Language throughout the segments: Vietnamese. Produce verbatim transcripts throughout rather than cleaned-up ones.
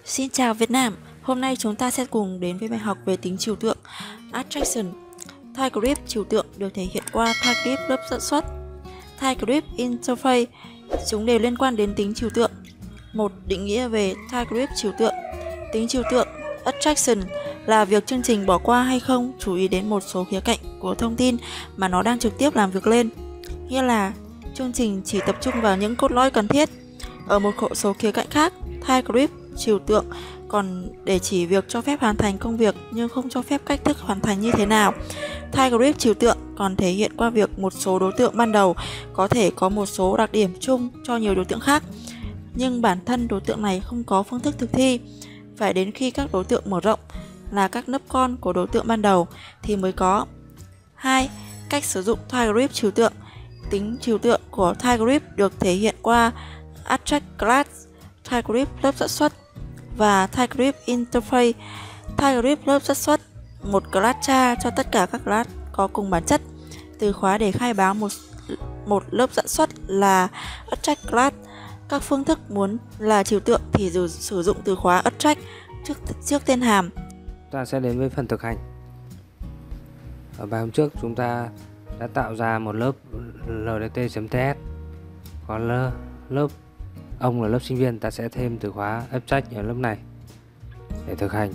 Xin chào Việt Nam, hôm nay chúng ta sẽ cùng đến với bài học về tính trừu tượng Attraction. TypeScript trừu tượng được thể hiện qua TypeScript lớp dẫn xuất, TypeScript Interface, chúng đều liên quan đến tính trừu tượng. Một định nghĩa về TypeScript trừu tượng. Tính trừu tượng Attraction là việc chương trình bỏ qua hay không chú ý đến một số khía cạnh của thông tin mà nó đang trực tiếp làm việc lên. Nghĩa là chương trình chỉ tập trung vào những cốt lõi cần thiết. Ở một số khía cạnh khác, TypeScript trừu tượng còn để chỉ việc cho phép hoàn thành công việc nhưng không cho phép cách thức hoàn thành như thế nào. TypeScript trừu tượng còn thể hiện qua việc một số đối tượng ban đầu có thể có một số đặc điểm chung cho nhiều đối tượng khác, nhưng bản thân đối tượng này không có phương thức thực thi. Phải đến khi các đối tượng mở rộng là các nấc con của đối tượng ban đầu thì mới có. Hai. Cách sử dụng TypeScript trừu tượng. Tính trừu tượng của TypeScript được thể hiện qua Attract Class, TypeScript lớp dẫn xuất và TypeScript Interface. TypeScript lớp dẫn xuất, một class cha cho tất cả các class có cùng bản chất. Từ khóa để khai báo một, một lớp dẫn xuất là Attract Class. Các phương thức muốn là trừu tượng thì dù sử dụng từ khóa Attract trước, trước tên hàm. Ta sẽ đến với phần thực hành. Ở bài hôm trước chúng ta đã tạo ra một lớp ldt.ts, còn lớp, lớp ông là lớp sinh viên, ta sẽ thêm từ khóa abstract ở lớp này để thực hành.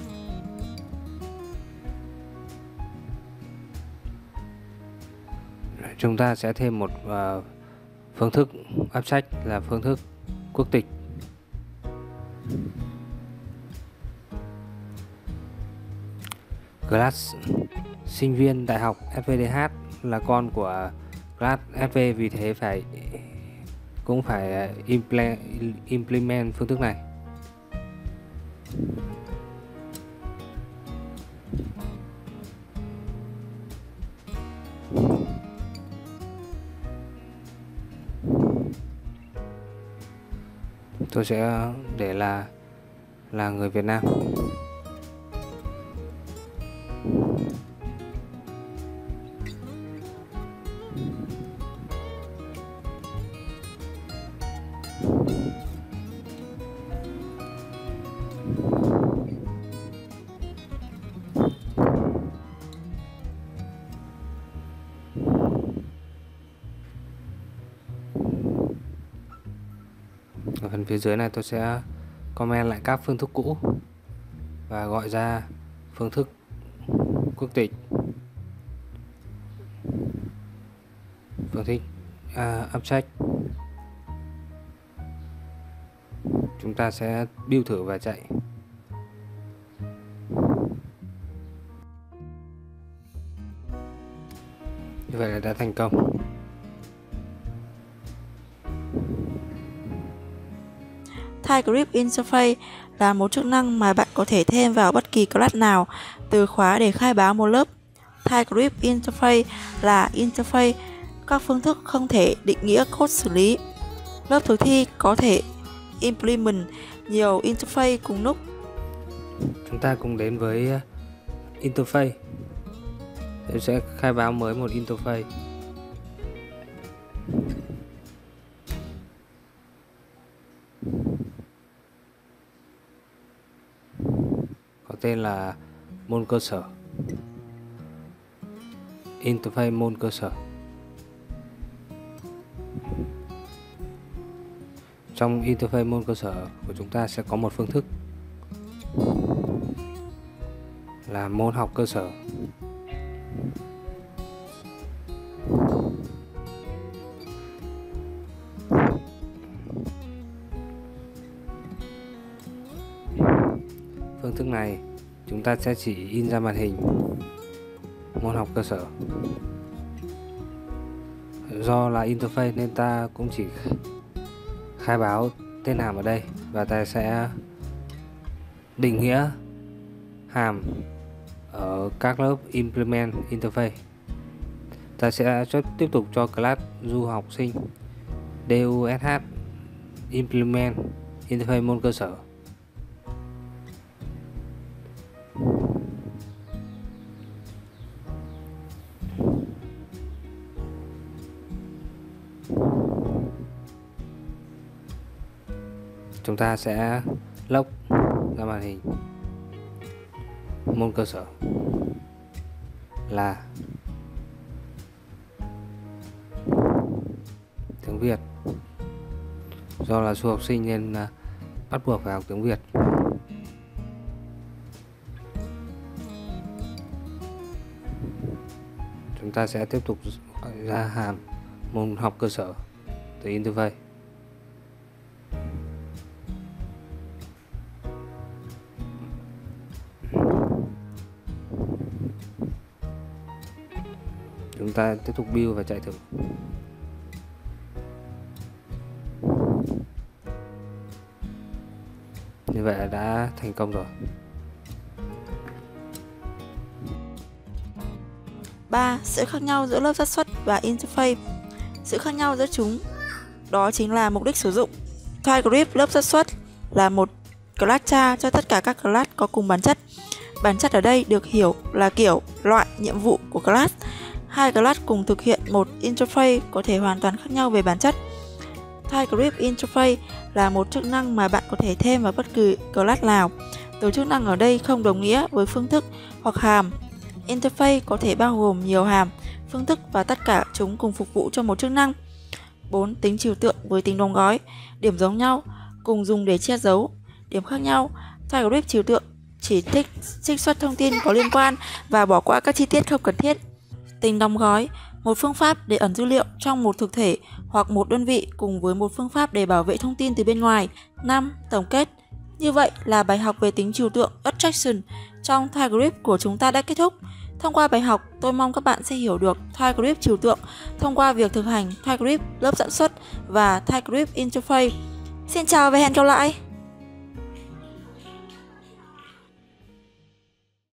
Chúng ta sẽ thêm một uh, phương thức abstract là phương thức quốc tịch. Class sinh viên đại học ét vê đê hát là con của class ét vê, vì thế phải cũng phải implement phương thức này. Tôi sẽ để là là người Việt Nam. Ở phần phía dưới này tôi sẽ comment lại các phương thức cũ và gọi ra phương thức quốc tịch, phương thức uh, abstract. Chúng ta sẽ build thử và chạy. Như vậy là đã thành công. TypeScript Interface là một chức năng mà bạn có thể thêm vào bất kỳ class nào từ khóa để khai báo một lớp. TypeScript Interface là interface, các phương thức không thể định nghĩa code xử lý. Lớp thực thi có thể implement nhiều interface cùng lúc. Chúng ta cùng đến với interface. Tôi sẽ khai báo mới một interface. Có tên là môn cơ sở. Interface môn cơ sở. Trong interface môn cơ sở của chúng ta sẽ có một phương thức là môn học cơ sở. Phương thức này chúng ta sẽ chỉ in ra màn hình môn học cơ sở. Do là interface nên ta cũng chỉ khai báo tên hàm ở đây và ta sẽ định nghĩa hàm ở các lớp implement interface. Ta sẽ tiếp tục cho class du học sinh dush implement interface môn cơ sở. Chúng ta sẽ log ra màn hình. Môn cơ sở là tiếng Việt. Do là du học sinh nên uh, bắt buộc phải học tiếng Việt. Chúng ta sẽ tiếp tục gọi ra hàm môn học cơ sở từ interface. Chúng ta tiếp tục build và chạy thử. Như vậy là đã thành công rồi. ba. Sự khác nhau giữa lớp xác suất và interface. Sự khác nhau giữa chúng đó chính là mục đích sử dụng. TypeScript lớp xác suất là một class cha cho tất cả các class có cùng bản chất. Bản chất ở đây được hiểu là kiểu, loại, nhiệm vụ của class. Hai class cùng thực hiện một interface có thể hoàn toàn khác nhau về bản chất. TypeScript interface là một chức năng mà bạn có thể thêm vào bất cứ class nào. Từ chức năng ở đây không đồng nghĩa với phương thức hoặc hàm. Interface có thể bao gồm nhiều hàm, phương thức và tất cả chúng cùng phục vụ cho một chức năng. bốn. Tính trừu tượng với tính đóng gói. Điểm giống nhau, cùng dùng để che giấu. Điểm khác nhau, TypeScript trừu tượng chỉ thích trích xuất thông tin có liên quan và bỏ qua các chi tiết không cần thiết. Tính đóng gói, một phương pháp để ẩn dữ liệu trong một thực thể hoặc một đơn vị cùng với một phương pháp để bảo vệ thông tin từ bên ngoài. năm. Tổng kết. Như vậy là bài học về tính trừu tượng abstraction trong TypeScript của chúng ta đã kết thúc. Thông qua bài học, tôi mong các bạn sẽ hiểu được TypeScript trừu tượng thông qua việc thực hành TypeScript lớp dẫn xuất và TypeScript interface. Xin chào và hẹn gặp lại!